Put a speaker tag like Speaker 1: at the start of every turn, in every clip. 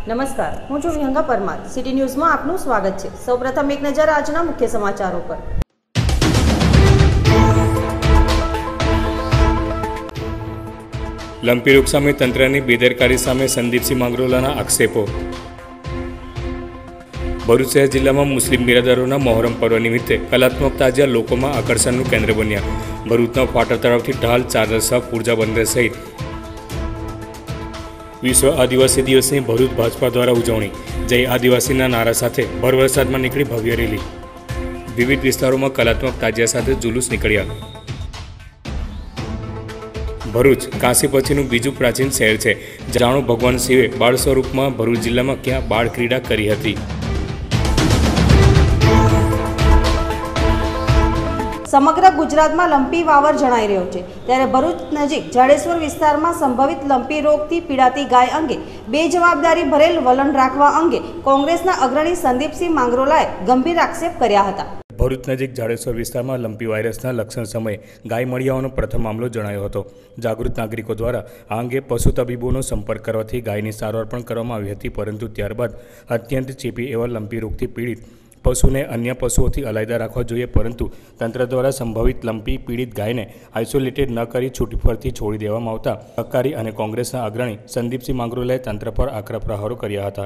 Speaker 1: નમસ્કાર, હું છું વિહંગા પરમાર. સિટી ન્યૂઝમાં આપનું સ્વાગત છે. સૌપ્રથમ એક નજર આજના મુખ્ય સમાચારો પર.
Speaker 2: લંપી રોગ સામે તંત્રની બેદરકારી સામે સંદીપસિંહ માંગરોલાના આક્ષેપો. ભરૂચ શહેર જિલ્લામાં મુસ્લિમ બિરાદરોના મોહરમ પર્વ નિમિત્તે કલાત્મક તાજિયા લોકોમાં આકર્ષણનું કેન્દ્ર બન્યા. ભરૂચના ફાટા તળાવથી ઢાલ, ચાદર સાફ, ઉર્જા બંદર સહિત વિશ્વ આદિવાસી દિવસની ભરૂચ ભાજપા દ્વારા ઉજવણી. જય આદિવાસીના નારા સાથે ભર વરસાદમાં નીકળી ભવ્ય રેલી. વિવિધ વિસ્તારોમાં કલાત્મક તાજિયા સાથે જુલુસ નીકળ્યા. ભરૂચ કાશી પછીનું બીજું પ્રાચીન શહેર છે. જાણો ભગવાન શિવે બાળ સ્વરૂપમાં ભરૂચ જિલ્લામાં ક્યાં બાળ ક્રીડા કરી હતી.
Speaker 1: સમગ્ર ગુજરાતમાં લંપી વાવર જણાઈ રહ્યો છે, ત્યારે ભરૂચ નજીક જાડેશ્વર વિસ્તારમાં સંભવિત લંપી રોગથી પીડાતી ગાય અંગે બેજવાબદારી ભરેલ વલણ રાખવા અંગે કોંગ્રેસના અગ્રણી સંદીપસિંહ માંગરોલાએ ગંભીર આક્ષેપ કર્યા હતા.
Speaker 2: ભરૂચ નજીક જાડેશ્વર વિસ્તારમાં લંપી વાયરસના લક્ષણ સમયે ગાય મળી આવવાનો પ્રથમ મામલો જણાયો હતો. જાગૃત નાગરિકો દ્વારા આ અંગે પશુ તબીબોનો સંપર્ક કરવાથી ગાયની સારવાર પણ કરવામાં આવી હતી, પરંતુ ત્યારબાદ અત્યંત ચેપી એવા લંપી રોગથી પીડિત પશુને અન્ય પશુઓથી અલાયદા રાખવા જોઈએ, પરંતુ તંત્ર દ્વારા સંભવિત લંપી પીડિત ગાયને આઇસોલેટેડ ન કરી છૂટી ફરતી છોડી દેવામાં આવતા સહકારી અને કોંગ્રેસના અગ્રણી સંદીપસિંહ માંગરોલાએ તંત્ર પર આકરા પ્રહારો કર્યા હતા.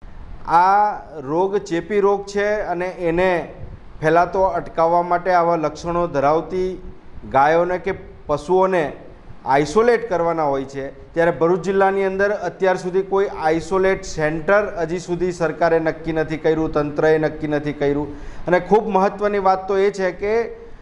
Speaker 3: આ રોગ ચેપી રોગ છે અને એને ફેલાતો અટકાવવા માટે આવા લક્ષણો ધરાવતી ગાયોને કે પશુઓને આઇસોલેટ કરવાના હોય છે. ત્યારે ભરૂચ જિલ્લાની અંદર અત્યાર સુધી કોઈ આઇસોલેટ સેન્ટર હજી સુધી સરકારે નક્કી નથી કર્યું, તંત્રએ નક્કી નથી કર્યું. અને ખૂબ મહત્ત્વની વાત તો એ છે કે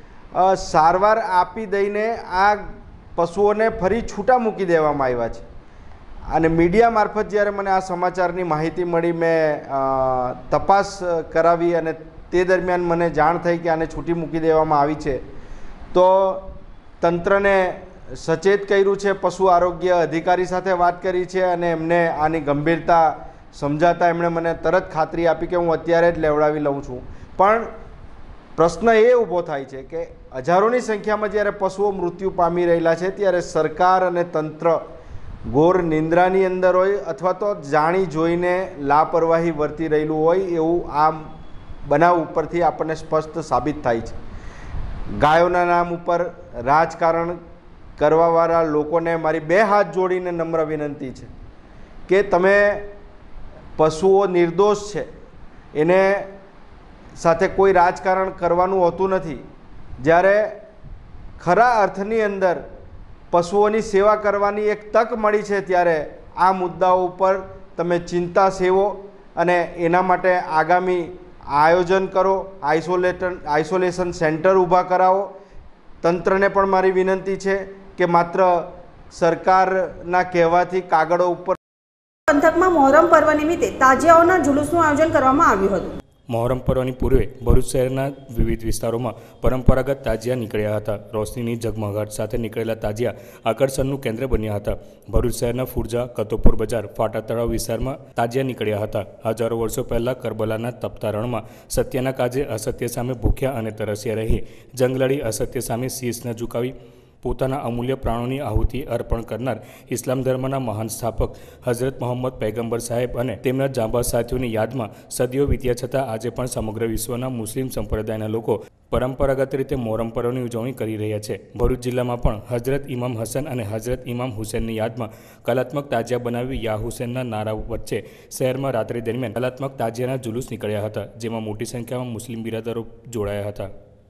Speaker 3: સારવાર આપી દઈને આ પશુઓને ફરી છૂટા મૂકી દેવામાં આવ્યા છે. અને મીડિયા મારફત જ્યારે મને આ સમાચારની માહિતી મળી, મેં તપાસ કરાવી અને તે દરમિયાન મને જાણ થઈ કે આને છૂટી મૂકી દેવામાં આવી છે, તો તંત્રને સચેત કર્યું છે. પશુ આરોગ્ય અધિકારી સાથે વાત કરી છે અને એમને આની ગંભીરતા સમજાતા એમણે મને તરત ખાતરી આપી કે હું અત્યારે જ લેવડાવી લઉં છું. પણ પ્રશ્ન એ ઊભો થાય છે કે હજારોની સંખ્યામાં જ્યારે પશુઓ મૃત્યુ પામી રહેલા છે, ત્યારે સરકાર અને તંત્ર ઘોર નિંદ્રાની અંદર હોય અથવા તો જાણી જોઈને લાપરવાહી વર્તી રહેલું હોય એવું આ બનાવ ઉપરથી આપણને સ્પષ્ટ સાબિત થાય છે. ગાયોના નામ ઉપર રાજકારણ કરવાવાળા લોકોને મારી બે હાથ જોડીને નમ્ર વિનંતી છે કે તમે પશુઓ નિર્દોષ છે, એને સાથે કોઈ રાજકારણ કરવાનું હોતું નથી. જ્યારે ખરા અર્થની અંદર પશુઓની સેવા કરવાની એક તક મળી છે, ત્યારે આ મુદ્દાઓ ઉપર તમે ચિંતા સેવો અને એના માટે આગામી આયોજન કરો, આઇસોલેશન સેન્ટર ઊભા કરાવો. તંત્રને પણ મારી વિનંતી છે કે માત્ર સરકારના કહેવાથી કાગળો ઉપર.
Speaker 1: પંથકમાં મોહરમ પર્વ નિમિત્તે તાજિયાઓના જુલુસનું આયોજન કરવામાં આવ્યું હતું.
Speaker 2: મોહરમ પર્વની પૂર્વે ભરૂચ શહેરના વિવિધ વિસ્તારોમાં પરંપરાગત તાજિયા નીકળ્યા હતા. રોશનીની ઝગમગાટ સાથે નીકળેલા તાજિયા આકર્ષણનું કેન્દ્ર બન્યા હતા. ભરૂચ શહેરના ફુરજા, કતોપુર બજાર, ફાટા તળાવ વિસ્તારમાં તાજિયા નીકળ્યા હતા. હજારો વર્ષો પહેલાં કરબલાના તપતા રણમાં સત્યના કાજે અસત્ય સામે ભૂખ્યા અને તરસ્યા રહી જંગ લડી અસત્ય સામે શીશ ન ઝુકાવી પોતાના અમૂલ્ય પ્રાણોની આહુતિ અર્પણ કરનાર ઇસ્લામ ધર્મના મહાન સ્થાપક હઝરત મોહમ્મદ પૈગંબર સાહેબ અને તેમના જાંબાઝ સાથીઓની યાદમાં સદીઓ વીત્યા છતાં આજે પણ સમગ્ર વિશ્વના મુસ્લિમ સંપ્રદાયના લોકો પરંપરાગત રીતે મોહરમ પર્વની ઉજવણી કરી રહ્યા છે. ભરૂચ જિલ્લામાં પણ હઝરત ઇમામ હસન અને હઝરત ઇમામ હુસેનની યાદમાં કલાત્મક તાજિયા બનાવી યા હુસેનના નારા વચ્ચે શહેરમાં રાત્રિ દરમિયાન કલાત્મક તાજિયાના જુલુસ નીકળ્યા હતા, જેમાં મોટી સંખ્યામાં મુસ્લિમ બિરાદરો જોડાયા હતા.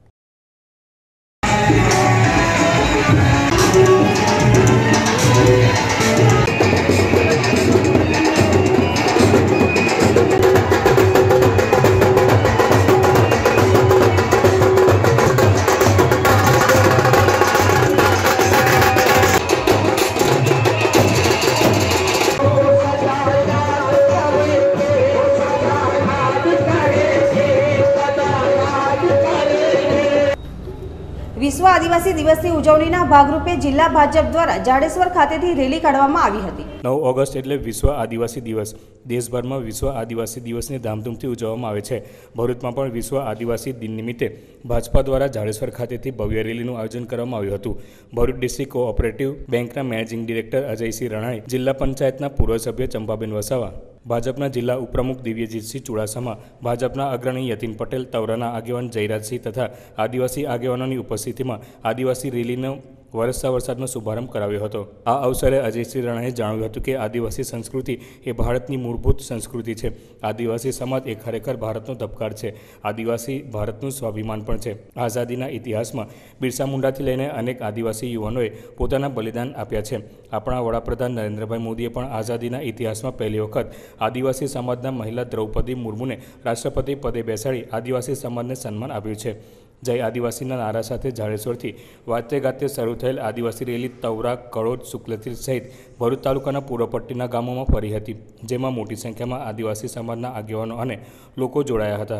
Speaker 1: વિશ્વ આદિવાસી દિવસની ઉજવણીના ભાગરૂપે જિલ્લા ભાજપ દ્વારા જાડેશ્વર ખાતેથી રેલી કાઢવામાં આવી હતી. 9
Speaker 2: ઓગસ્ટ એટલે વિશ્વ આદિવાસી દિવસ. દેશભરમાં વિશ્વ આદિવાસી દિવસને ધામધૂમથી ઉજવવામાં આવે છે. ભરૂચમાં પણ વિશ્વ આદિવાસી દિન નિમિત્તે ભાજપા દ્વારા જાડેશ્વર ખાતેથી ભવ્ય રેલીનું આયોજન કરવામાં આવ્યું હતું. ભરૂચ ડિસ્ટ્રિક્ટ કોઓપરેટિવ બેંકના મેનેજિંગ ડિરેક્ટર અજયસિંહ રણાએ, જિલ્લા પંચાયતના પૂર્વ સભ્ય ચંપાબેન વસાવા, ભાજપના જિલ્લા ઉપપ્રમુખ દિવ્યજીતસિંહ ચુડાસમા, ભાજપના અગ્રણી યતીન પટેલ, તવરાના આગેવાન જયરાજસિંહ તથા આદિવાસી આગેવાનોની ઉપસ્થિતિમાં આદિવાસી રેલીનો વરસતા વરસાદનો શુભારંભ કરાવ્યો હતો। આ અવસરે અજયસિંહ રાણાએ જણાવ્યું હતું કે આદિવાસી સંસ્કૃતિ એ ભારતની મૂળભૂત સંસ્કૃતિ છે। આદિવાસી સમાજ એ ખરેખર ભારતનો ધબકાર છે। આદિવાસી ભારતનું સ્વાભિમાન પણ છે। આઝાદીના ઇતિહાસમાં બિરસા મુંડાથી લઈને અનેક આદિવાસી યુવાનોએ પોતાના બલિદાન આપ્યા છે। આપણા વડાપ્રધાન નરેન્દ્રભાઈ મોદીએ પણ આઝાદીના ઇતિહાસમાં પહેલી વખત આદિવાસી સમાજના મહિલા દ્રૌપદી મુર્મુને રાષ્ટ્રપતિ પદે બેસાડી આદિવાસી સમાજને સન્માન આપ્યું છે। જય આદિવાસીના નારા સાથે જાડેશ્વરથી વાતે ગાતે શરૂ થયેલ આદિવાસી રેલી તવરા, કડોદ, શુક્લતીર્થ સહિત ભરૂચ તાલુકાના પૂર્વ પટ્ટીના ગામોમાં ફરી હતી, જેમાં મોટી સંખ્યામાં આદિવાસી સમાજના આગેવાનો અને લોકો જોડાયા હતા।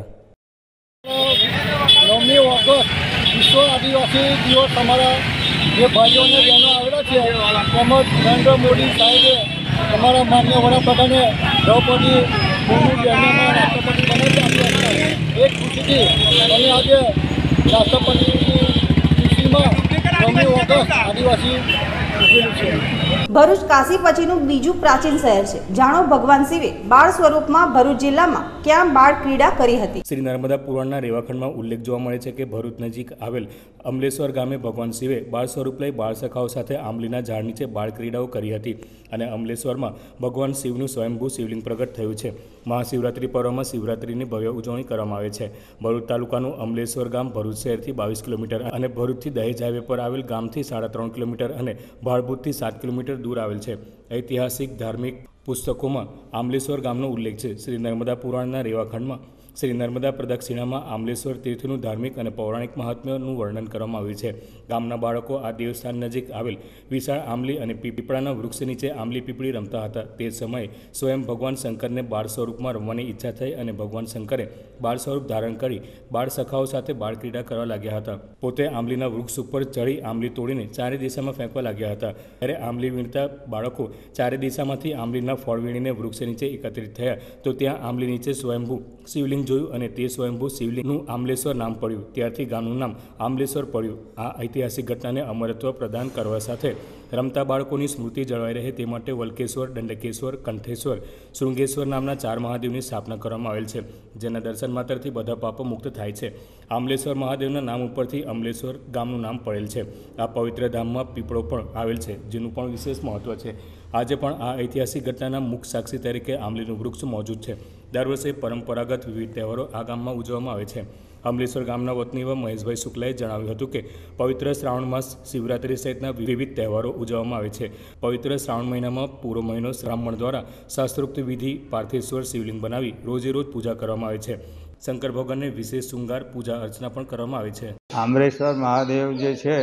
Speaker 4: 9મી ઓગસ્ટ વિશ્વ આદિવાસી દિવસ અમારા જે ભાઈઓ અને બહેનો આવેલા છે તેમજ નરેન્દ્ર મોદી સાહેબે અમારા માન્ય વડાપ્રધાને દ્રૌપદી મુર્મુ બહેનોને રાષ્ટ્રપતિ બનાવી આપ્યા હતા। એક ખુશીથી અમે આજે રાષ્ટ્રપતિની ખુશીમાં 9મી ઓગસ્ટ આદિવાસી ઉજવેલું છે।
Speaker 1: ભરૂચ કાશી પછીનું બીજું પ્રાચીન શહેર છે। જાણો ભગવાન શિવે બાળ સ્વરૂપમાં ભરૂચ જિલ્લામાં ક્યાં બાળ ક્રીડા કરી હતી।
Speaker 2: શ્રી નર્મદા પુરાણના રેવાખંડમાં ઉલ્લેખ જોવા મળે છે કે ભરૂચ નજીક આવેલ અમલેશ્વર ગામે ભગવાન શિવે બાળ સ્વરૂપ લઈ બાળ સખાઓ સાથે આંબલીના ઝાડ નીચે બાળ ક્રીડાઓ કરી હતી અને અમલેશ્વરમાં ભગવાન શિવનું સ્વયંભૂ શિવલિંગ પ્રગટ થયું છે। મહાશિવરાત્રિ પર્વમાં શિવરાત્રિની ભવ્ય ઉજવણી કરવામાં આવે છે। ભરૂચ તાલુકાનું અમલેશ્વર ગામ ભરૂચ શહેરથી 22 કિલોમીટર અને ભરૂચથી દહેજ હાઈવે પર આવેલ ગામથી 3.5 કિલોમીટર અને ભાડભૂતથી 7 કિલોમીટર દૂર આવેલ છે। ઐતિહાસિક ધાર્મિક પુસ્તકોમાં આમલેશ્વર ગામનો ઉલ્લેખ છે। શ્રી નર્મદા પુરાણના રેવાખંડમાં શ્રી નર્મદા પ્રદક્ષિણામાં આમલેશ્વર તીર્થનું ધાર્મિક અને પૌરાણિક મહાત્મ્યનું વર્ણન કરવામાં આવ્યું છે। ગામના બાળકો આ દેવસ્થાન નજીક આવેલ વિશાળ આંબલી અને પીપળાના વૃક્ષ નીચે આંબલી પીપળી રમતા હતા। તે સમયે સ્વયં ભગવાન શંકરને બાળ સ્વરૂપમાં રમવાની ઈચ્છા થઈ અને ભગવાન શંકરે બાળ સ્વરૂપ ધારણ કરી બાળ સખાઓ સાથે બાળ ક્રીડા કરવા લાગ્યા હતા। પોતે આંબલીના વૃક્ષ ઉપર ચડી આંબલી તોડીને ચારે દિશામાં ફેંકવા લાગ્યા હતા। ત્યારે આંબલી વીણતા બાળકો ચારે દિશામાંથી આંબલીના ફળ વીણીને વૃક્ષ નીચે એકત્રિત થયા તો ત્યાં આંબલી નીચે સ્વયંભૂ શિવલિંગ જોયું અને તે સ્વયંભૂ શિવલિંગનું આમલેશ્વર નામ પડ્યું। ત્યારથી ગામનું નામ આમલેશ્વર પડ્યું। આ ઐતિહાસિક ઘટનાને અમરત્વ પ્રદાન કરવા સાથે રમતા બાળકોની સ્મૃતિ જળવાઈ રહે તે માટે વલ્કેશ્વર, દંડકેશ્વર, કંઠેશ્વર, શૃંગેશ્વર નામના 4 મહાદેવની સ્થાપના કરવામાં આવેલ છે, જેના દર્શન માત્રથી બધા પાપો મુક્ત થાય છે। આમલેશ્વર મહાદેવના નામ ઉપરથી અમલેશ્વર ગામનું નામ પડેલ છે। આ પવિત્ર ધામમાં પીપળો પણ આવેલ છે, જેનું પણ વિશેષ મહત્વ છે। આજે પણ આ ઐતિહાસિક ઘટનાના મુખ્ય સાક્ષી તરીકે આંબલીનું વૃક્ષ મોજૂદ છે। દર વર્ષે પરંપરાગત વિવિધ તહેવારો આ ગામમાં ઉજવવામાં આવે છે। અમલેશ્વર ગામના વતની એવા મહેશભાઈ શુક્લાએ જણાવ્યું હતું કે પવિત્ર શ્રાવણ માસ શિવરાત્રિ સહિતના વિવિધ તહેવારો ઉજવવામાં આવે છે। પવિત્ર શ્રાવણ મહિનામાં પૂરો મહિનો બ્રાહ્મણ દ્વારા શાસ્ત્રોક્ત વિધિ પાર્થેશ્વર શિવલિંગ બનાવી રોજે રોજ પૂજા કરવામાં આવે છે। શંકર ભગવાનને વિશેષ શૃંગાર પૂજા અર્ચના પણ કરવામાં આવે છે।
Speaker 5: આમરેશ્વર મહાદેવ જે છે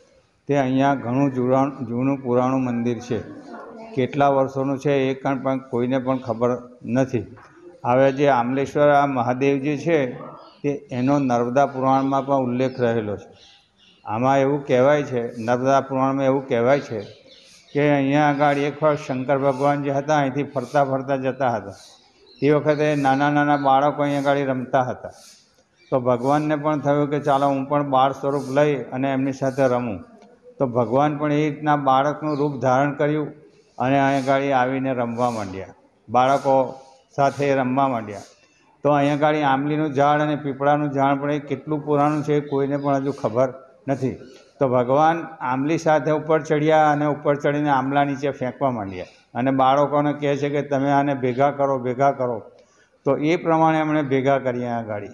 Speaker 5: તે અહીંયા ઘણું જૂનું પુરાણું મંદિર છે। કેટલા વર્ષોનું છે એ પણ કોઈને પણ ખબર નથી। હવે જે આમલેશ્વર આ મહાદેવ જે છે તે એનો નર્મદા પુરાણમાં પણ ઉલ્લેખ રહેલો છે। આમાં એવું કહેવાય છે, નર્મદા પુરાણમાં એવું કહેવાય છે કે અહીંયા આગળ એકવાર શંકર ભગવાન જે હતા અહીંથી ફરતા ફરતા જતા હતા। તે વખતે નાના નાના બાળકો અહીંયા આગળ રમતા હતા, તો ભગવાનને પણ થયું કે ચાલો હું પણ બાળ સ્વરૂપ લઈ અને એમની સાથે રમું। તો ભગવાન પણ એ રીતના બાળકનું રૂપ ધારણ કર્યું અને અહીંયા આગળ આવીને રમવા માંડ્યા, બાળકો સાથે રમવા માંડ્યા। તો અહીંયા આગળ આંબલીનું ઝાડ અને પીપળાનું ઝાડ પણ એ કેટલું પુરાણું છે એ કોઈને પણ હજુ ખબર નથી। તો ભગવાન આંબલી સાથે ઉપર ચડ્યા અને ઉપર ચડીને આંબલા નીચે ફેંકવા માંડ્યા અને બાળકોને કહે છે કે તમે આને ભેગા કરો, ભેગા કરો। તો એ પ્રમાણે એમણે ભેગા કર્યા આગળ।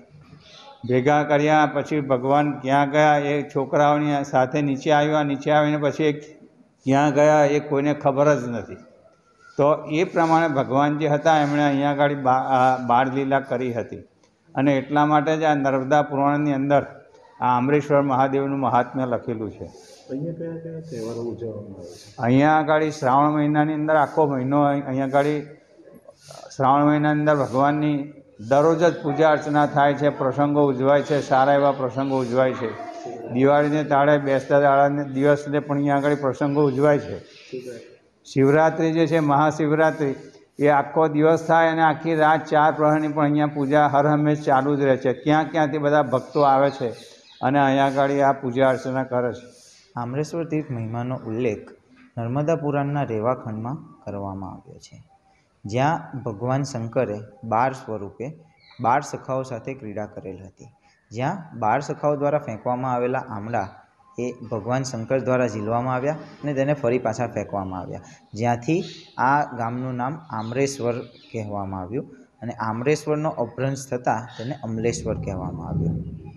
Speaker 5: ભેગા કર્યા પછી ભગવાન ક્યાં ગયા એ છોકરાઓની સાથે નીચે આવ્યા, નીચે આવીને પછી ક્યાં ગયા એ કોઈને ખબર જ નથી। તો એ પ્રમાણે ભગવાન જે હતા એમણે અહીંયા આગળ બાળલીલા કરી હતી અને એટલા માટે જ આ નર્મદા પુરાણની અંદર આ અમરેશ્વર મહાદેવનું મહાત્મ્ય લખેલું છે।
Speaker 6: અહીંયા કયા કયા તહેવારો ઉજવવામાં આવે છે?
Speaker 5: અહીંયા આગળ શ્રાવણ મહિનાની અંદર આખો મહિનો અહીંયા આગળ શ્રાવણ મહિનાની અંદર ભગવાનની દરરોજ જ પૂજા અર્ચના થાય છે, પ્રસંગો ઉજવાય છે, સારા એવા પ્રસંગો ઉજવાય છે। દિવાળીને તાળે બેસતા દાડાને દિવસને પણ અહીંયા આગળ પ્રસંગો ઉજવાય છે। શિવરાત્રિ જે છે મહાશિવરાત્રિ એ આખો દિવસ થાય અને આખી રાત 4 પ્રહરની પણ અહીંયા પૂજા હર હંમેશ ચાલુ જ રહે છે। ક્યાંથી બધા ભક્તો આવે છે અને અહીંયા આગળ આ પૂજા અર્ચના કરે છે।
Speaker 7: આમરેશ્વર તીર્થ મહિમાનો ઉલ્લેખ નર્મદા પુરાણના રેવાખંડમાં કરવામાં આવ્યો છે। જ્યાં ભગવાન શંકરે 12 સ્વરૂપે 12 સખાઓ સાથે ક્રીડા કરેલ હતી, જ્યાં 12 સખાઓ દ્વારા ફેંકવામાં આવેલા આમળા એ ભગવાન શંકર દ્વારા ઝીલવામાં આવ્યા અને તેને ફરી પાછા ફેંકવામાં આવ્યા, જ્યાંથી આ ગામનું નામ આમરેશ્વર કહેવામાં આવ્યું અને આમરેશ્વરનો અપભ્રંશ થતાં તેને અમલેશ્વર કહેવામાં આવ્યું।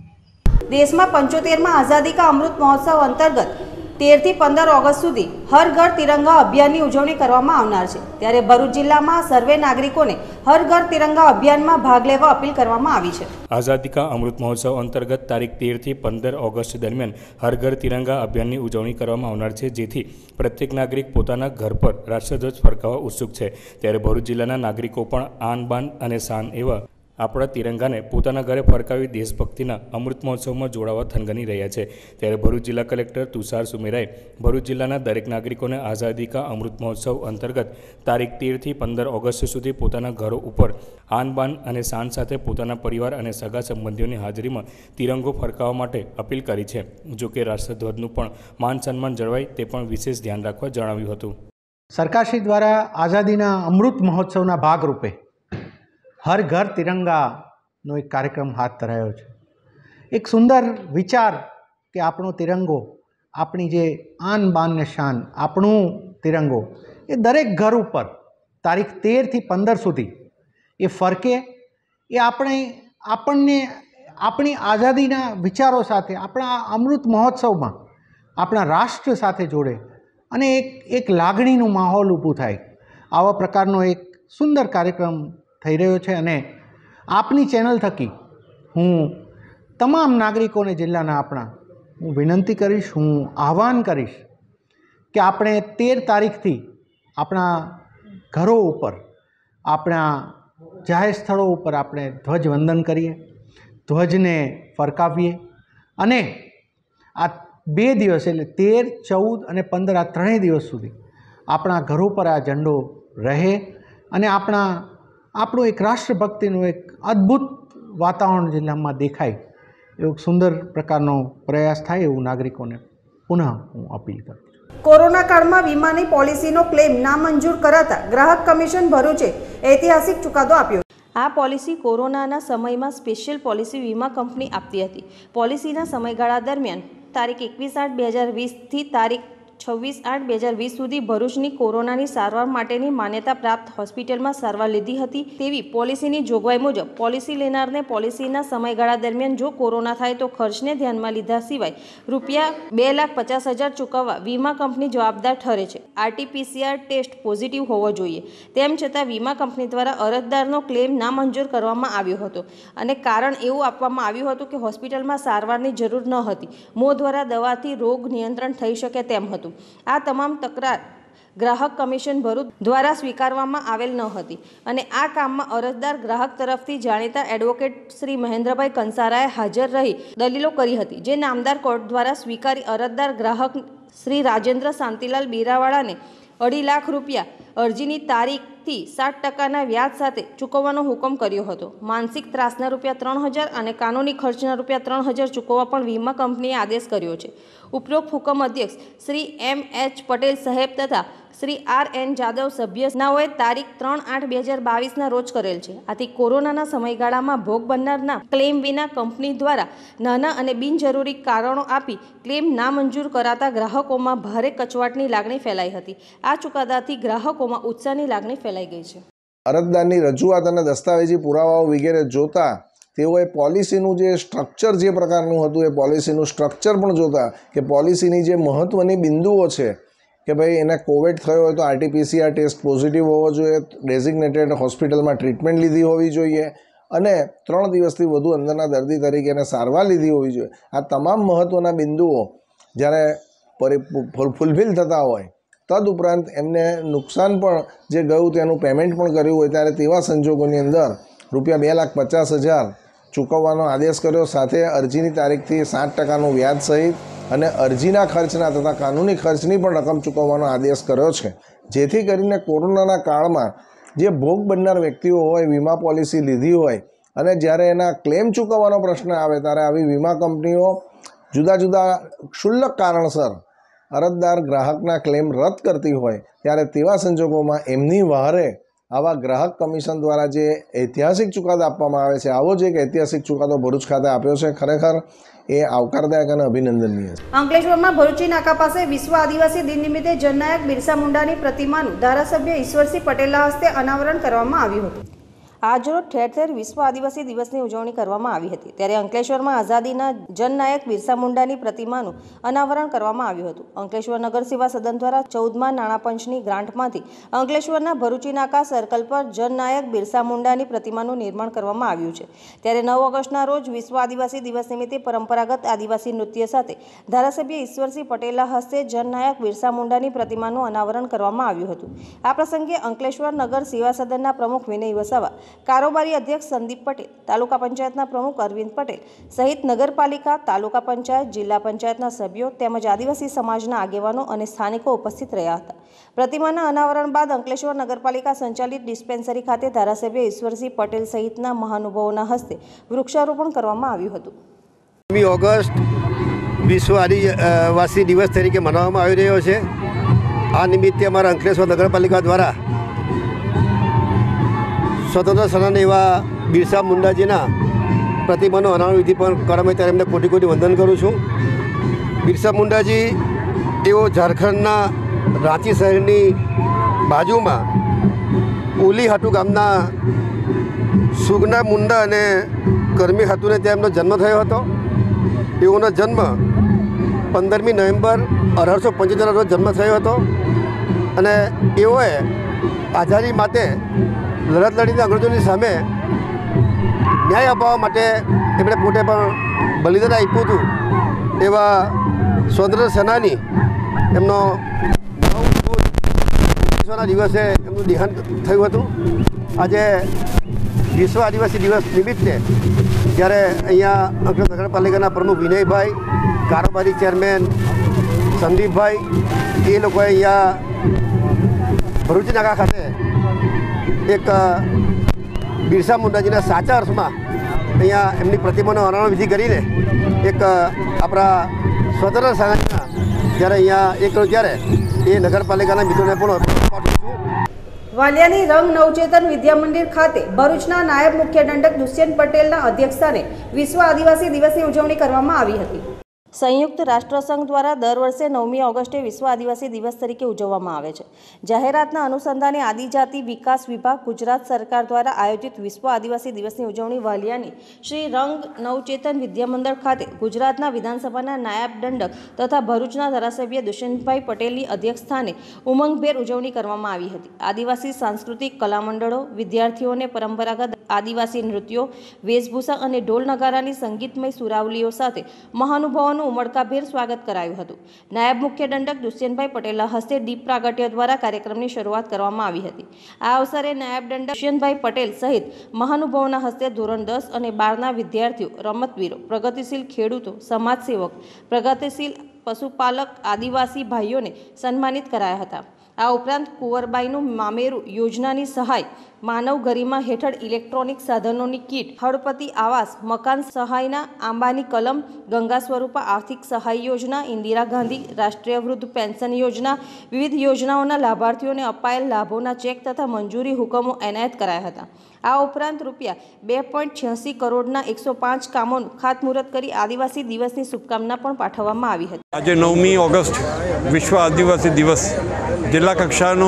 Speaker 1: દેશમાં 75માં આઝાદી કા અમૃત મહોત્સવ અંતર્ગત 13 થી 15 ઓગસ્ટ સુધી હર ઘર તિરંગા અભિયાનની ઉજવણી કરવામાં આવનાર છે, ત્યારે ભરૂચ જિલ્લામાં સર્વે નાગરિકોને હર ઘર તિરંગા અભિયાનમાં ભાગ લેવા અપીલ કરવામાં આવી છે।
Speaker 2: આઝાદી કા અમૃત મહોત્સવ અંતર્ગત તારીખ 13 થી 15 ઓગસ્ટ દરમિયાન હર ઘર તિરંગા અભિયાનની ઉજવણી કરવામાં આવનાર છે, જેથી પ્રત્યેક નાગરિક પોતાના ઘર પર રાષ્ટ્રધ્વજ ફરકાવવા ઉત્સુક છે। ત્યારે ભરૂચ જિલ્લાના નાગરિકો પણ આન બાન અને શાન એવા આપણા તિરંગાને પોતાના ઘરે ફરકાવી દેશભક્તિના અમૃત મહોત્સવમાં જોડાવા થનગની રહ્યા છે। ત્યારે ભરૂચ જિલ્લા કલેક્ટર તુષાર સુમેરાએ ભરૂચ જિલ્લાના દરેક નાગરિકોને આઝાદી કા અમૃત મહોત્સવ અંતર્ગત તારીખ 13 થી 15 ઓગસ્ટ સુધી પોતાના ઘરો ઉપર આન બાન અને શાન સાથે પોતાના પરિવાર અને સગા સંબંધીઓની હાજરીમાં તિરંગો ફરકાવવા માટે અપીલ કરી છે। જોકે રાષ્ટ્રધ્વજનું પણ માન સન્માન જળવાય તે પણ વિશેષ ધ્યાન રાખવા જણાવ્યું હતું।
Speaker 8: સરકારશ્રી દ્વારા આઝાદીના અમૃત મહોત્સવના ભાગરૂપે હર ઘર તિરંગાનો એક કાર્યક્રમ હાથ ધરાયો છે। એક સુંદર વિચાર કે આપણો તિરંગો, આપણી જે આન બાન ને શાન, આપણું તિરંગો એ દરેક ઘર ઉપર તારીખ 13 થી 15 સુધી એ ફરકે, એ આપણને આપણી આઝાદીના વિચારો સાથે આપણા અમૃત મહોત્સવમાં આપણા રાષ્ટ્ર સાથે જોડે અને એક લાગણીનું માહોલ ઊભું થાય, આવા પ્રકારનો એક સુંદર કાર્યક્રમ થઈ રહ્યો છે। અને આપની ચેનલ થકી હું તમામ નાગરિકોને જિલ્લાના હું વિનંતી કરીશ, હું આહ્વાન કરીશ કે આપણે 13 તારીખથી આપણા ઘરો ઉપર, આપણા જાહેર સ્થળો ઉપર આપણે ધ્વજવંદન કરીએ, ધ્વજને ફરકાવીએ અને આ 2 દિવસ એટલે 13, 14 અને 15 આ 3 દિવસ સુધી આપણા ઘરો પર આ ઝંડો રહે અને આપણું એક રાષ્ટ્રભક્તિનું એક અદ્ભુત વાતાવરણ જિલ્લામાં દેખાય એવો સુંદર પ્રકારનો પ્રયાસ થાય એવું નાગરિકોને પુનઃ હું અપીલ કરું છું।
Speaker 1: કોરોના કાળમાં વીમાની પોલિસીનો ક્લેમ નામંજૂર કરાતા ગ્રાહક કમિશન ભરૂચે ઐતિહાસિક ચુકાદો આપ્યો। આ પોલિસી કોરોનાના સમયમાં સ્પેશિયલ પોલિસી વીમા કંપની આપતી હતી। પોલિસીના સમયગાળા દરમિયાન તારીખ 21/8/2020 થી તારીખ 26/8/2020 સુધી ભરૂચની કોરોનાની સારવાર માટેની માન્યતા પ્રાપ્ત હોસ્પિટલમાં સારવાર લીધી હતી તેવી પોલિસીની જોગવાઈ મુજબ પોલિસી લેનારને પોલિસીના સમયગાળા દરમિયાન જો કોરોના થાય તો ખર્ચને ધ્યાનમાં લીધા સિવાય રૂપિયા 2,50,000 ચૂકવવા વીમા કંપની જવાબદાર ઠરે છે। RT-PCR ટેસ્ટ પોઝિટિવ હોવો જોઈએ, તેમ છતાં વીમા કંપની દ્વારા અરજદારનો ક્લેમ નામંજૂર કરવામાં આવ્યો હતો અને કારણ એવું આપવામાં આવ્યું હતું કે હોસ્પિટલમાં સારવારની જરૂર ન હતી, મોં દ્વારા દવાથી રોગ નિયંત્રણ થઈ શકે તેમ હતું। આ તમામ તકરાર ગ્રાહક કમિશન ભરૂચ દ્વારા સ્વીકારવામાં આવેલ ન હતી અને આ કામમાં અરજદાર ગ્રાહક તરફથી જાણીતા એડવોકેટ શ્રી મહેન્દ્રભાઈ કંસારાએ હાજર રહી દલીલો કરી હતી, જે નામદાર કોર્ટ દ્વારા સ્વીકારી અરજદાર ગ્રાહક શ્રી રાજેન્દ્ર શાંતિલાલ બીરાવાળાને 2.5 લાખ રૂપિયા અરજીની તારીખથી 7% વ્યાજ સાથે ચૂકવવાનો હુકમ કર્યો હતો। માનસિક ત્રાસના રૂપિયા 3,000 અને કાનૂની ખર્ચના રૂપિયા 3,000 ચૂકવવા પણ વીમા કંપનીએ આદેશ કર્યો છે। ઉપરોક્ત હુકમ અધ્યક્ષ શ્રી M.H. પટેલ સાહેબ તથા શ્રી R.N. જાદવ સભ્યનાઓએ તારીખ 3/8/2022ના રોજ કરેલ છે। આથી કોરોનાના સમયગાળામાં ભોગ બનનારના ક્લેમ વિના કંપની દ્વારા નાના અને બિનજરૂરી કારણો આપી ક્લેમ નામંજૂર કરાતા ગ્રાહકોમાં ભારે કચવાટની લાગણી ફેલાઈ હતી। આ ચુકાદાથી ગ્રાહકોમાં ઉત્સાહની લાગણી ફેલાઈ ગઈ છે।
Speaker 9: અરજદારની રજૂઆત અને દસ્તાવેજી પુરાવાઓ વગેરે જોતા તેઓએ પોલિસીનું જે સ્ટ્રક્ચર જે પ્રકારનું હતું એ પોલિસીનું સ્ટ્રક્ચર પણ જોતા કે પોલિસીની જે મહત્ત્વની બિંદુઓ છે કે ભાઈ એને કોવિડ થયો હોય તો RT-PCR ટેસ્ટ પોઝિટિવ હોવો જોઈએ, ડેઝિગ્નેટેડ હોસ્પિટલમાં ટ્રીટમેન્ટ લીધી હોવી જોઈએ અને 3 દિવસથી વધુ અંદરના દર્દી તરીકે એને સારવાર લીધી હોવી જોઈએ। આ તમામ મહત્ત્વના બિંદુઓ જ્યારે ફૂલફિલ થતા હોય, તદુપરાંત એમને નુકસાન પણ જે ગયું તેનું પેમેન્ટ પણ કર્યું હોય, ત્યારે તેવા સંજોગોની અંદર રૂપિયા 2,50,000 ચૂકવવાનો આદેશ કર્યો, સાથે અરજીની તારીખથી 7%નું વ્યાજ સહિત અને અરજીના ખર્ચના તથા કાનૂની ખર્ચની પણ રકમ ચૂકવવાનો આદેશ કર્યો છે, જેથી કરીને કોરોનાના કાળમાં જે ભોગ બનનાર વ્યક્તિઓ હોય, વીમા પોલિસી લીધી હોય અને જ્યારે એના ક્લેમ ચૂકવવાનો પ્રશ્ન આવે ત્યારે આવી વીમા કંપનીઓ જુદા જુદા ક્ષુલ્લક કારણસર અરજદાર ગ્રાહકના ક્લેમ રદ કરતી હોય, ત્યારે તેવા સંજોગોમાં એમની વહારે આવા ગ્રાહક કમિશન દ્વારા જે ઐતિહાસિક ચુકાદો આપવામાં આવે છે, આવો જ એક ઐતિહાસિક ચુકાદો ભરૂચ ખાતે આપ્યો છે, ખરેખર એ આવકારદાયક અને અભિનંદનીય છે.
Speaker 1: અંકલેશ્વરમાં ભરૂચી નાકા પાસે વિશ્વ આદિવાસી દિન નિમિત્તે જનનાયક બિરસા મુંડાની પ્રતિમાનું ધારાસભ્ય ઈશ્વરસિંહ પટેલના હસ્તે અનાવરણ કરવામાં આવ્યું હતું. આજરોજ ઠેર ઠેર વિશ્વ આદિવાસી દિવસની ઉજવણી કરવામાં આવી હતી. ત્યારે અંકલેશ્વરમાં આઝાદીના જનનાયક બિરસા મુંડાની પ્રતિમાનું અનાવરણ કરવામાં આવ્યું હતું. અંકલેશ્વર નગર સેવા સદન દ્વારા 14મા નાણાં પંચની ગ્રાન્ટમાંથી અંકલેશ્વરના ભરૂચી નાકા સર્કલ પર જનનાયક બિરસા મુંડાની પ્રતિમાનું નિર્માણ કરવામાં આવ્યું છે. ત્યારે 9 ઓગસ્ટના રોજ વિશ્વ આદિવાસી દિવસ નિમિત્તે પરંપરાગત આદિવાસી નૃત્ય સાથે ધારાસભ્ય ઈશ્વરસિંહ પટેલના હસ્તે જનનાયક બિરસા મુંડાની પ્રતિમાનું અનાવરણ કરવામાં આવ્યું હતું. આ પ્રસંગે અંકલેશ્વર નગર સેવા સદનના પ્રમુખ વિનય વસાવા, કારોબારી અધ્યક્ષ સંદીપ પટેલ, તાલુકા પંચાયતના પ્રમુખ અરવિંદ પટેલ સહિત નગરપાલિકા, તાલુકા પંચાયત, જિલ્લા પંચાયતના સભ્યો તેમજ આદિવાસી સમાજના આગેવાનો અને સ્થાનિકો ઉપસ્થિત રહ્યા હતા. પ્રતિમાના અનાવરણ બાદ અંકલેશ્વર નગરપાલિકા સંચાલિત ડિસ્પેન્સરી ખાતે ધારાસભ્ય ઈશ્વરસિંહ પટેલ સહિતના મહાનુભાવોના હસ્તે વૃક્ષારોપણ કરવામાં આવ્યું હતું.
Speaker 10: 9 ઓગસ્ટ વિશ્વ આદિવાસી દિવસ તરીકે મનાવવામાં આવી રહ્યો છે. આ નિમિત્તે અમારા અંકલેશ્વર નગરપાલિકા દ્વારા સ્વતંત્ર સેનાની એવા બિરસા મુંડાજીના પ્રતિમાનો અનાવરણ વિધિ પણ કરવામાં, ત્યારે એમને કોટી કોટી વંદન કરું છું. બિરસા મુંડાજી તેઓ ઝારખંડના રાંચી શહેરની બાજુમાં ઓલી હાટુ ગામના સુગના મુંડા અને કર્મી હાટુને ત્યાં એમનો જન્મ થયો હતો. તેઓનો જન્મ 15મી નવેમ્બર 1875 રોજ જન્મ થયો હતો અને તેઓએ આઝાદી માટે લડત લડીને અંગ્રેજોની સામે ન્યાય અપાવવા માટે એમણે પોતે પણ બલિદાન આપ્યું હતું. એવા સ્વતંત્ર સેનાની એમનો 9 દિવસે એમનું દેહાંત થયું હતું. આજે વિશ્વ આદિવાસી દિવસ નિમિત્તે જ્યારે અહીંયા અંકલેશ્વર નગરપાલિકાના પ્રમુખ વિનયભાઈ, કારોબારી ચેરમેન સંદીપભાઈ, એ લોકોએ અહીંયા ભરૂચી નાકા ખાતે એક બિરસા મુંડાજીના સાચા અર્થમાં અહીંયા એમની પ્રતિમાનો અનાવરણ વિધિ કરીને એક આપણા સ્વતંત્ર સેનાનીના જ્યારે અહીંયા એક ત્યારે એ નગરપાલિકાના મિત્રોને પણ પાઠવું છું.
Speaker 1: વાલિયાની રંગ નવચેતન વિદ્યા મંદિર ખાતે ભરૂચના નાયબ મુખ્ય દંડક દુષ્યંત પટેલના અધ્યક્ષસ્થાને વિશ્વ આદિવાસી દિવસની ઉજવણી કરવામાં આવી હતી. સંયુક્ત રાષ્ટ્રસંઘ દ્વારા દર વર્ષે 9મી ઓગસ્ટે વિશ્વ આદિવાસી દિવસ તરીકે ઉજવવામાં આવે છે. જાહેરાતના અનુસંધાને આદિજાતિ વિકાસ વિભાગ ગુજરાત સરકાર દ્વારા આયોજિત વિશ્વ આદિવાસી દિવસની ઉજવણી વાલિયાની શ્રી રંગ નવચેતન વિદ્યામંડળ ખાતે ગુજરાતના વિધાનસભાના નાયબ દંડક તથા ભરૂચના ધારાસભ્ય દુષ્યંતભાઈ પટેલની અધ્યક્ષસ્થાને ઉમંગભેર ઉજવણી કરવામાં આવી હતી. આદિવાસી સાંસ્કૃતિક કલામંડળો, વિદ્યાર્થીઓને પરંપરાગત આદિવાસી નૃત્યો, વેશભૂષા અને ઢોલ નગારાની સંગીતમય સુરાવલીઓ સાથે મહાનુભાવોનું ઉમળકાભેર સ્વાગત કરાયું હતું. નાયબ મુખ્ય દંડક દુષ્યંતભાઈ પટેલના હસ્તે દીપ પ્રાગટ્ય દ્વારા કાર્યક્રમની શરૂઆત કરવામાં આવી હતી. આ અવસરે નાયબ દંડક દુષ્યંતભાઈ પટેલ સહિત મહાનુભાવોના હસ્તે ધોરણ 10 અને 12ના વિદ્યાર્થીઓ, રમતવીરો, પ્રગતિશીલ ખેડૂતો, સમાજસેવક, પ્રગતિશીલ પશુપાલક, આદિવાસી ભાઈઓને સન્માનિત કરાયા હતા. આ ઉપરાંત કુંવરબાઈનું મામેરું યોજનાની સહાય, માનવ ગરિમા હેઠળ ઇલેક્ટ્રોનિક સાધનોની કીટ, હળપતિ આવાસ, મકાન સહાયના આંબાની કલમ, ગંગા સ્વરૂપા આર્થિક સહાય યોજના, ઇન્દિરા ગાંધી રાષ્ટ્રીય વૃદ્ધ પેન્શન યોજના, વિવિધ યોજનાઓના લાભાર્થીઓને અપાયેલ લાભોના ચેક તથા મંજૂરી હુકમો એનાયત કરાયા હતા. આ ઉપરાંત રૂપિયા 2.86 કરોડના 105 કામોનું ખાતમુહૂર્ત કરી આદિવાસી દિવસની શુભકામના પણ પાઠવવામાં આવી હતી.
Speaker 11: આજે 9મી ઓગસ્ટ વિશ્વ આદિવાસી દિવસ જિલ્લા કક્ષાનો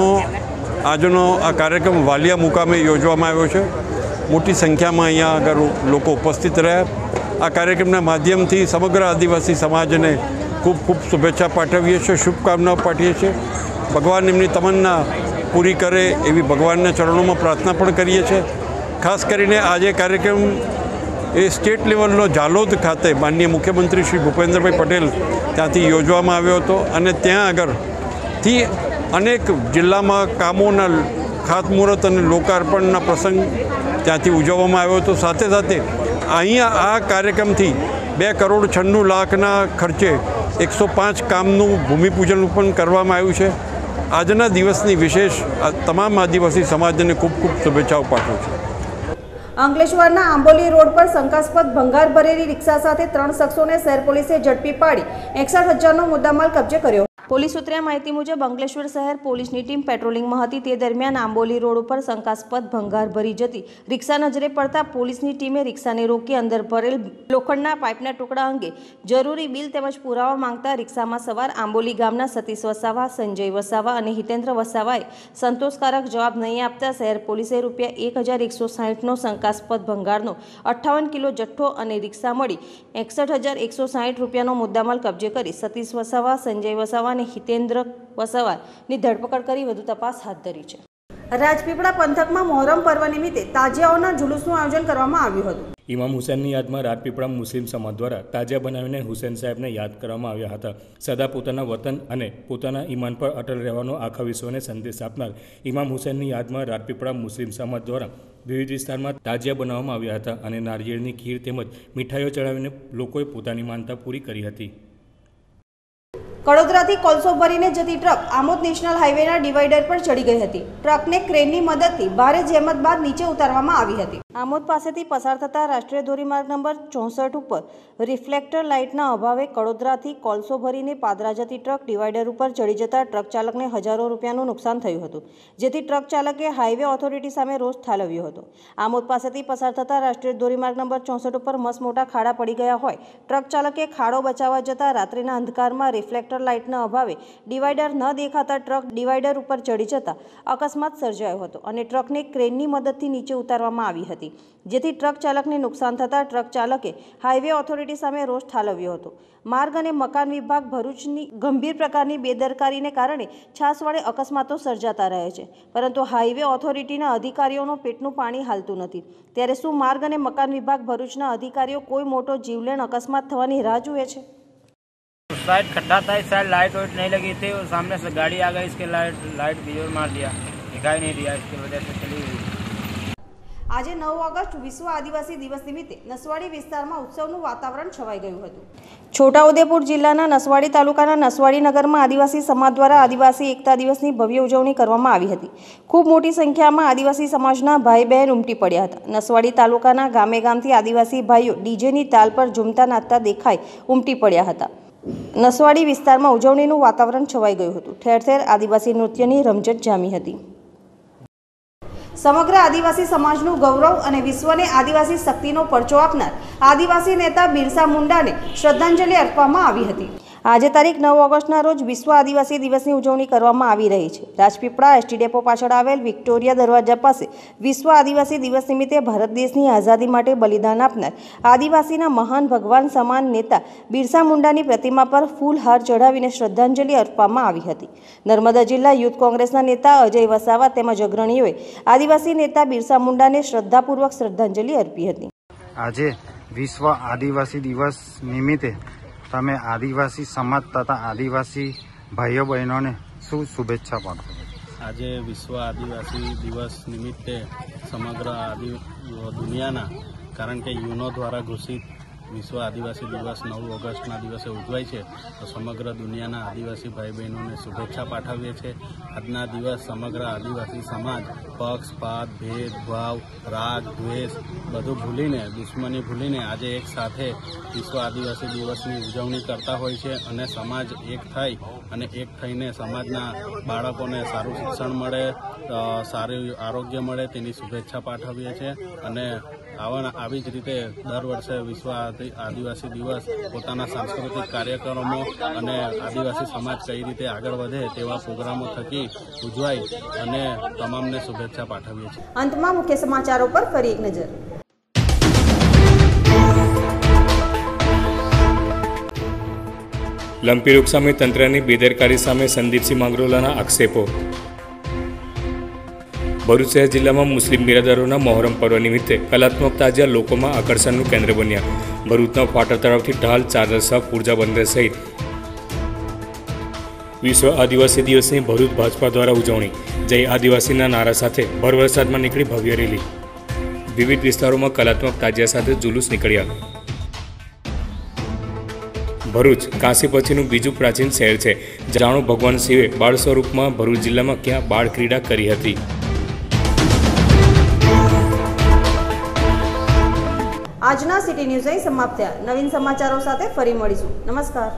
Speaker 11: આજનો આ કાર્યક્રમ વાલિયા મુકામે યોજવામાં આવ્યો છે. મોટી સંખ્યામાં અહીંયા આગળ લોકો ઉપસ્થિત રહ્યા. આ કાર્યક્રમના માધ્યમથી સમગ્ર આદિવાસી સમાજને ખૂબ ખૂબ શુભેચ્છા પાઠવીએ છીએ, શુભકામનાઓ પાઠવીએ છીએ. ભગવાન એમની તમન્ના પૂરી કરે એવી ભગવાનના ચરણોમાં પ્રાર્થના પણ કરીએ છીએ. ખાસ કરીને આજે કાર્યક્રમ એ સ્ટેટ લેવલનો ઝાલોદ ખાતે માનનીય મુખ્યમંત્રી શ્રી ભૂપેન્દ્રભાઈ પટેલ ત્યાંથી યોજવામાં આવ્યો હતો અને ત્યાં આગળથી અનેક જિલ્લામાં કામોના ખાતમુહૂર્ત અને લોકાર્પણના પ્રસંગ ત્યાંથી ઉજવવામાં આવ્યો હતો. સાથે સાથે અહીંયા આ કાર્યક્રમથી 2 કરોડ 96 લાખના ખર્ચે 105 કામનું ભૂમિપૂજન પણ કરવામાં આવ્યું છે. આજના દિવસની વિશેષ તમામ આદિવાસી સમાજને ખૂબ ખૂબ શુભેચ્છાઓ પાઠવું છું.
Speaker 1: અંકલેશ્વરના આંબોલી રોડ પર શંકાસ્પદ ભંગાર ભરેલી રિક્ષા સાથે 3 શખ્સોને શહેર પોલીસે ઝડપી પાડી 61,000નો મુદ્દામાલ કબજે કર્યો. પોલીસ સૂત્રે માહિતી મુજબ અંકલેશ્વર શહેર પોલીસની ટીમ પેટ્રોલિંગમાં હતી તે દરમિયાન આંબોલી રોડ ઉપર શંકાસ્પદ ભંગાર ભરી જતી રિક્ષા નજરે પડતા પોલીસની ટીમે રિક્ષાને રોકી અંદર ભરેલ લોખંડના પાઇપના ટુકડા અંગે જરૂરી બિલ તેમજ પુરાવા માંગતા રિક્ષામાં સવાર આંબોલી ગામના સતીશ વસાવા, સંજય વસાવા અને હિતેન્દ્ર વસાવાએ સંતોષકારક જવાબ નહીં આપતા શહેર પોલીસે ₹1160નો શંકાસ્પદ ભંગારનો 58 કિલો જથ્થો અને રિક્ષા મળી ₹61,160નો મુદ્દામાલ કબજે કરી સતીશ વસાવા, સંજય વસાવા અને હિતેન્દ્ર વસાવાની ધરપકડ કરી વધુ તપાસ હાથ ધરી છે। રાજપીપળા પંથકમાં મોહરમ પર્વ નિમિત્તે તાજિયાઓના જુલુસનું આયોજન કરવામાં આવ્યું હતું।
Speaker 2: ઇમામ હુસૈનની યાદમાં રાજપીપળા મુસ્લિમ સમાજ દ્વારા તાજિયા બનાવીને હુસૈન સાહેબને યાદ કરવામાં આવ્યા હતા। સદા પોતાના વતન અને પોતાના ઈમાન પર અટલ રહેવાનો આખા વિશ્વને સંદેશ આપનાર ઇમામ હુસૈનની યાદમાં રાજપીપળા મુસ્લિમ સમાજ દ્વારા વિવિધ વિસ્તારમાં તાજિયા બનાવવામાં આવ્યા હતા અને નારિયેળની ખીર તેમજ મીઠાઈઓ ચડાવીને લોકોએ પોતાની માનતા પૂરી કરી હતી।
Speaker 1: કડોદરાથી કોલસો ભરીને જતી ટ્રક આમોદ નેશનલ હાઈવેના ડિવાઈડર પર ચડી ગઈ હતી। ટ્રકને ક્રેનની મદદથી ભારે જહેમત બાદ નીચે ઉતારવામાં આવી હતી। આમોદ પાસેથી પસાર થતા રાષ્ટ્રીય ધોરીમાર્ગ નંબર 64 ઉપર રિફ્લેક્ટર લાઇટના અભાવે કડોદરાથી કોલસો ભરીને પાદરા જતી ટ્રક ડિવાઈડર ઉપર ચડી જતા ટ્રક ચાલકને હજારો રૂપિયાનું નુકસાન થયું હતું, જેથી ટ્રક ચાલકે હાઈવે ઓથોરિટી સામે રોષ ઠાલવ્યો હતો। આમોદ પાસેથી પસાર થતા રાષ્ટ્રીય ધોરીમાર્ગ નંબર 64 ઉપર મસ્ત મોટા ખાડા પડી ગયા હોય ટ્રક ચાલકે ખાડો બચાવવા જતા રાત્રિના અંધકારમાં રિફ્લેક્ટર લાઇટના અભાવે ડિવાઈડર ન દેખાતા ટ્રક ડિવાઈડર ઉપર ચડી જતા અકસ્માત સર્જાયો હતો અને ટ્રકને ક્રેનની મદદથી નીચે ઉતારવામાં આવી હતી, જેથી ટ્રક ચાલકને નુકસાન થતાં ટ્રક ચાલકે હાઈવે ઓથોરિટી સામે રોષ ઠાલવ્યો હતો। માર્ગ અને મકાન વિભાગ ભરૂચની ગંભીર પ્રકારની બેદરકારીને કારણે છાસવાડે અકસ્માતો સર્જાતા રહે છે, પરંતુ હાઈવે ઓથોરિટીના અધિકારીઓનું પેટનું પાણી હાલતું નથી। ત્યારે શું માર્ગ અને મકાન વિભાગ ભરૂચના અધિકારીઓ કોઈ મોટો જીવલેણ અકસ્માત થવાની રાહ જુએ છે?
Speaker 12: साइड खड्डा था, इस साइड लाइट वाइट नहीं लगी थी और सामने से गाड़ी आ गई, इसके लाइट बिजोर मार दिया, दिखाई नहीं दिया, इसकी वजह से चली गई।
Speaker 1: આજે 9 ઓગસ્ટ વિશ્વ આદિવાસી દિવસ નિમિત્તે નસવાડી વિસ્તારમાં ઉત્સવનું વાતાવરણ છવાઈ ગયું હતું। છોટાઉદેપુર જિલ્લાના નસવાડી તાલુકાના નસવાડી નગરમાં આદિવાસી સમાજ દ્વારા આદિવાસી એકતા દિવસની ભવ્ય ઉજવણી કરવામાં આવી હતી। ખૂબ મોટી સંખ્યામાં આદિવાસી સમાજના ભાઈ બહેન ઉમટી પડ્યા હતા। નસવાડી તાલુકાના ગામે ગામથી આદિવાસી ભાઈઓ ડીજેની તાલ પર ઝૂમતા નાચતા દેખાઈ ઉમટી પડ્યા હતા। નસવાડી વિસ્તારમાં ઉજવણીનું વાતાવરણ છવાઈ ગયું હતું। ઠેર ઠેર આદિવાસી નૃત્યની રમઝટ જામી હતી। સમગ્ર આદિવાસી સમાજનું ગૌરવ અને વિશ્વને આદિવાસી શક્તિનો પરચો આપનાર આદિવાસી નેતા બિરસા મુંડાને શ્રદ્ધાંજલિ આપવામાં આવી હતી। આજે તારીખ 9 ઓગસ્ટના રોજ વિશ્વ આદિવાસી દિવસની ઉજવણી કરવામાં આવી રહી છે। રાજપીપળા એસટી ડેપો પાછળ આવેલ વિક્ટોરિયા દરવાજા પાસે વિશ્વ આદિવાસી દિવસ નિમિત્તે ભારત દેશની આઝાદી માટે બલિદાન આપનાર આદિવાસીના મહાન ભગવાન સમાન નેતા બિરસા મુંડાની પ્રતિમા પર ફૂલહાર ચઢાવીને શ્રદ્ધાંજલિ આપવામાં આવી હતી। નર્મદા જિલ્લા યુથ કોંગ્રેસના નેતા અજય વસાવા તેમજ અગ્રણીઓએ આદિવાસી નેતા બિરસા મુંડાને શ્રદ્ધાપૂર્વક શ્રદ્ધાંજલિ અર્પી હતી।
Speaker 13: આજે વિશ્વ આદિવાસી દિવસ નિમિત્તે તમે આદિવાસી સમાજ તથા આદિવાસી ભાઈઓ બહેનોને શું શુભેચ્છા પાઠવો?
Speaker 14: આજે વિશ્વ આદિવાસી દિવસ નિમિત્તે સમગ્ર દુનિયાના, કારણ કે યુનો દ્વારા ઘોષિત વિશ્વ આદિવાસી દિવસ 9 ઓગસ્ટના દિવસે ઉજવાય છે, તો સમગ્ર દુનિયાના આદિવાસી ભાઈ બહેનોને શુભેચ્છા પાઠવીએ છીએ। આજના દિવસ સમગ્ર આદિવાસી સમાજ પક્ષપાત, ભેદભાવ, રાગ, દ્વેષ બધું ભૂલીને, દુશ્મની ભૂલીને આજે એક સાથે વિશ્વ આદિવાસી દિવસની ઉજવણી કરતા હોય છે અને સમાજ એક થઈ અને એક થઈને સમાજના બાળકોને સારું શિક્ષણ મળે, સારું આરોગ્ય મળે તેની શુભેચ્છા પાઠવીએ છીએ। અને આવી જ રીતે દર વર્ષે વિશ્વ આદિવાસી દિવસ પોતાના સાંસ્કૃતિક કાર્યક્રમો અને આદિવાસી સમાજ કઈ રીતે આગળ વધે તેવા પ્રોગ્રામો થકી ઉજવાય અને તમામને શુભેચ્છા પાઠવીએ છીએ।
Speaker 1: અંતમાં મુખ્ય સમાચારો પર ફરી એક નજર।
Speaker 2: લંપી રોગ સામે તંત્રની બેદરકારી સામે સંદીપસિંહ માંગરોલાના આક્ષેપો। ભરૂચ શહેર જિલ્લામાં મુસ્લિમ બિરાદરોના મોહરમ પર્વ નિમિત્તે કલાત્મક તાજિયા લોકોમાં આકર્ષણનું કેન્દ્ર બન્યા। ભરૂચના પાટર તળાવથી ઢાલ, ચાર રસ્તા, પૂર્જા બંદર સહિત વિશ્વ આદિવાસી દિવસની ભરૂચ ભાજપા દ્વારા ઉજવણી। જય આદિવાસીના નારા સાથે ભર વરસાદમાં નીકળી ભવ્ય રેલી। વિવિધ વિસ્તારોમાં કલાત્મક તાજિયા સાથે જુલુસ નીકળ્યા। ભરૂચ કાશી પછીનું બીજું પ્રાચીન શહેર છે। જાણો ભગવાન શિવે બાળ સ્વરૂપમાં ભરૂચ જિલ્લામાં ક્યાં બાળ ક્રીડા કરી હતી।
Speaker 1: આજના સિટી ન્યૂઝ અહીં સમાપ્ત થયા। નવીન સમાચારો સાથે ફરી મળીશું। નમસ્કાર।